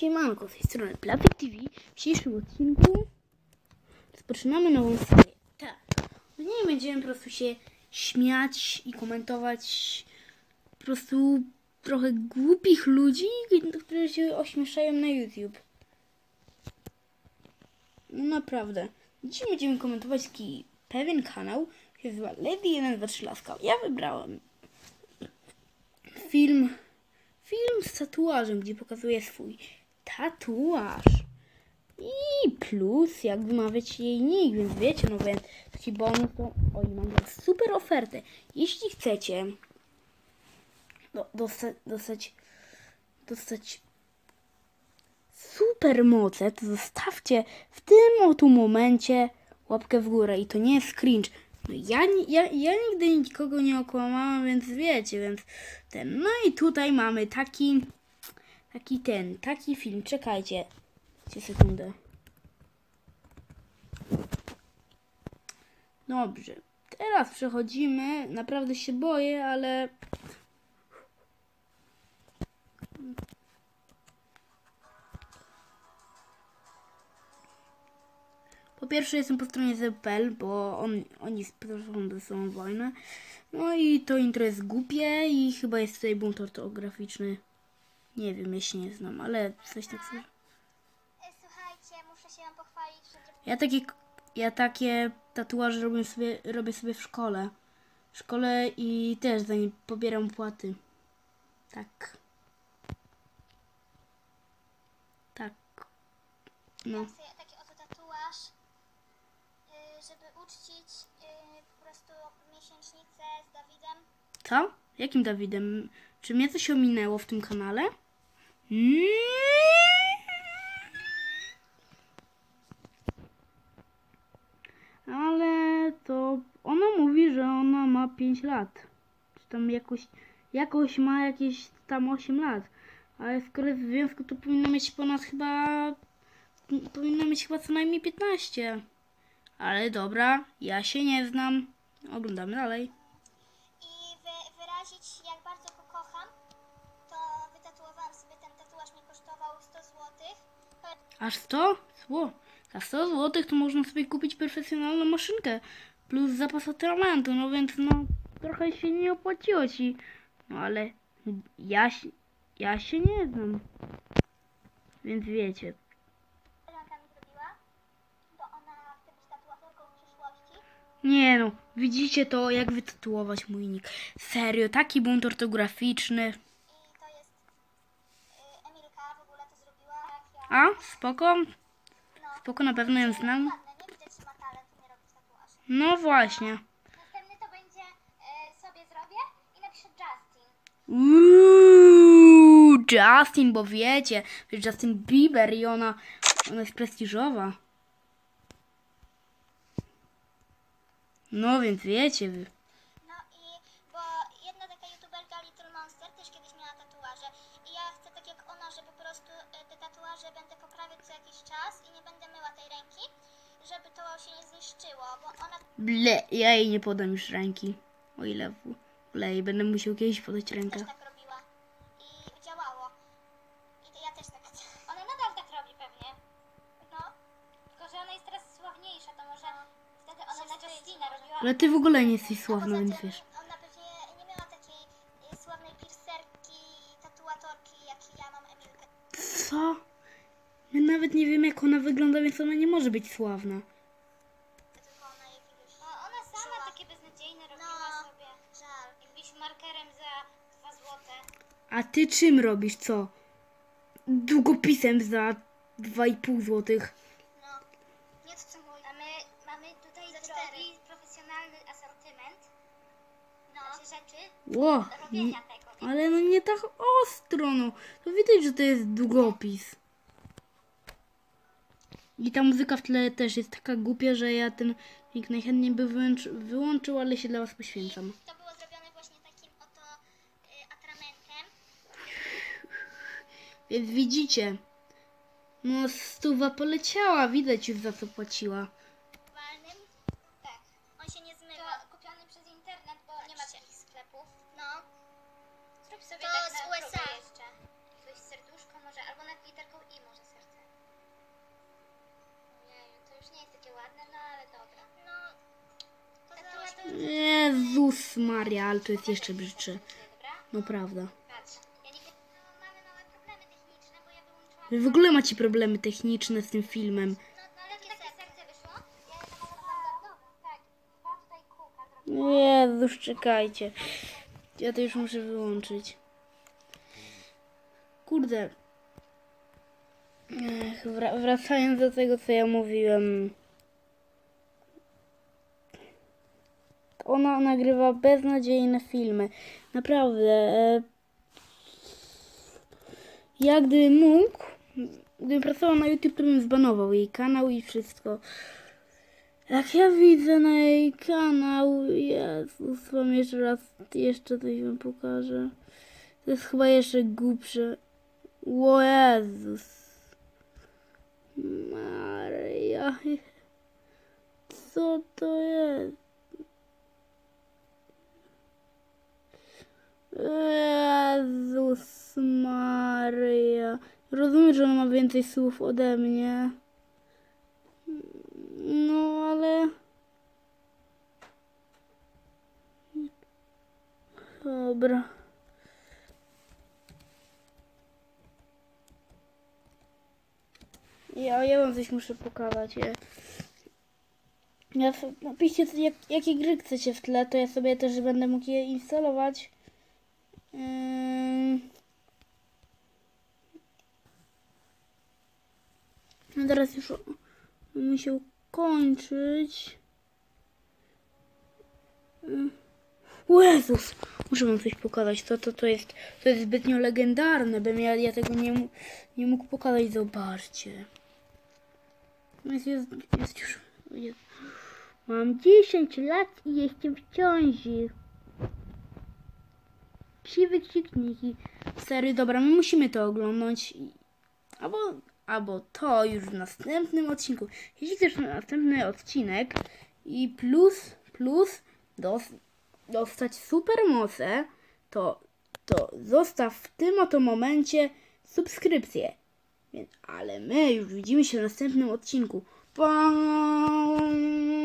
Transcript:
Siemanko, z tej strony Placek TV. W dzisiejszym odcinku rozpoczynamy nową serię. Tak, w niej będziemy po prostu się śmiać i komentować po prostu trochę głupich ludzi, którzy się ośmieszają na YouTube. No naprawdę. Dzisiaj będziemy komentować taki pewien kanał, który się nazywa Lady123 Laska. Ja wybrałem film z tatuażem, gdzie pokazuje swój tatuaż. I plus, jak wymawiać jej nick, więc wiecie, no więc taki bonus to... Oj, mam super ofertę. Jeśli chcecie dostać super moce, to zostawcie w tym oto momencie łapkę w górę i to nie jest cringe. No ja nigdy nikogo nie okłamałam, więc wiecie, więc ten. No i tutaj mamy taki film. Czekajcie sekundę. Dobrze. Teraz przechodzimy. Naprawdę się boję, ale... Po pierwsze jestem po stronie ZPL, bo oni prowadzą ze sobą wojnę. No i to intro jest głupie i chyba jest tutaj bunt ortograficzny. Nie wiem, ja się nie znam, ale coś tak sobie... Słuchajcie, muszę się wam pochwalić, że... Ja takie tatuaże robię sobie w szkole. W szkole i też za nie pobieram płaty. Tak. Tak. No. Mam sobie taki oto tatuaż, żeby uczcić po prostu miesięcznicę z Dawidem. Co? Jakim Dawidem? Czy mnie coś ominęło w tym kanale? Ale to ona mówi, że ona ma 5 lat. Czy tam jakoś ma jakieś tam 8 lat. Ale skoro jest w związku, to powinna mieć chyba co najmniej 15. Ale dobra, ja się nie znam. Oglądamy dalej. I wyrazić, jak bardzo go kocham, to wytatuowałam sobie ten tatuaż, mi kosztował 100 zł. Aż 100? Za 100 zł to można sobie kupić profesjonalną maszynkę. Plus zapas atramentu, no więc no trochę się nie opłaciło ci. No ale ja się nie znam. Więc wiecie. Koleżanka mi zrobiła, bo ona chce być tatuatorką w przyszłości. Nie no, widzicie to, jak wytatuować mój nick. Serio, taki bunt ortograficzny. I to jest Emilka, w ogóle to zrobiła. Jak A, spoko. no, Spoko, na pewno ją znam. ładne, nie widać, że ma talent, nie robić tatuaży. No właśnie. Następny to będzie sobie zrobię i napiszę Justin. Justin, bo wiecie, że Justin Bieber i ona jest prestiżowa. No więc wiecie wy. No i bo jedna taka youtuberka Little Monster też kiedyś miała tatuaże i ja chcę tak jak ona, że po prostu te tatuaże będę poprawiać co jakiś czas i nie będę myła tej ręki, żeby to się nie zniszczyło, bo ona Ble, ja jej nie podam już ręki. O ile w ogóle jej będę musiał kiedyś podać rękę. też tak robiła i działało. I ja też tak chcę. Ona nadal tak robi pewnie. No, tylko że ona jest teraz sławniejsza, to może wtedy ona na Justina robiła. Ale ty w ogóle nie jesteś A sławna, poza więc tym wiesz. ona pewnie nie miała takiej sławnej piercerki, tatuatorki, jak ja mam Emilkę. Co? My nawet nie wiemy, jak ona wygląda, więc ona nie może być sławna. Tylko ona jakiegoś... ona sama takie beznadziejne robiła sobie. Żal. Jakbyś markerem za 2 złote. A ty czym robisz, co? Długopisem za 2,5 złotych. No. Nie to co mój. A my mamy tutaj drogi, profesjonalny asortyment. No. Znaczy rzeczy Ło, do robienia tego. ale no nie tak ostro, no. To widać, że to jest długopis. I ta muzyka w tle też jest taka głupia, że ja ten filmik najchętniej by wyłączył, ale się dla was poświęcam. To było zrobione właśnie takim oto atramentem. Więc widzicie, no 100 poleciała, widać już za co płaciła. Walnym. Tak. On się nie zmywa. To kupiony przez internet, bo nie ma takich sklepów. No. Zrób sobie to tak z USA jeszcze. Coś serduszko może, albo napisz literką I może serce. Ojej, to już nie jest takie ładne, no ale dobra. No, tatua to już... Jezus Maria, ale to jest jeszcze brzydsze. Dobra? No prawda. Patrz, ja nigdy... No, mamy małe problemy techniczne, bo ja wyłączyłam... Wy w ogóle macie problemy techniczne z tym filmem. No ale takie serce wyszło? Ja jestem standardowe. Tak, dwa tutaj kółka zrobiłam. Jezus, czekajcie. Ja to już muszę wyłączyć. Kurde. Wracając do tego, co ja mówiłem. Ona nagrywa beznadziejne filmy. Naprawdę. Ja gdybym mógł, gdybym pracował na YouTube, to bym zbanował jej kanał i wszystko. Jak ja widzę na jej kanał, Jezus, wam jeszcze coś wam pokażę. To jest chyba jeszcze głupsze. O Jezus Maria, co to jest? Jezus Maria. Rozumiem, że ona ma więcej słów ode mnie. No, ale... Dobra. Ja wam coś muszę pokazać. Napiszcie, jakie gry chcecie w tle, to ja sobie też będę mógł je instalować. No teraz już musiał kończyć. O Jezus! Muszę wam coś pokazać. To jest zbytnio legendarne, bym ja tego nie mógł pokazać. Zobaczcie. Jest już... Mam 10 lat i jestem w ciąży. Psi wykrzykniki. Serio, dobra, my musimy to oglądać. Albo to już w następnym odcinku. Jeśli chcesz następny odcinek i plus dostać super moce, to zostaw w tym oto momencie subskrypcję. Ale my już widzimy się w następnym odcinku. Pa!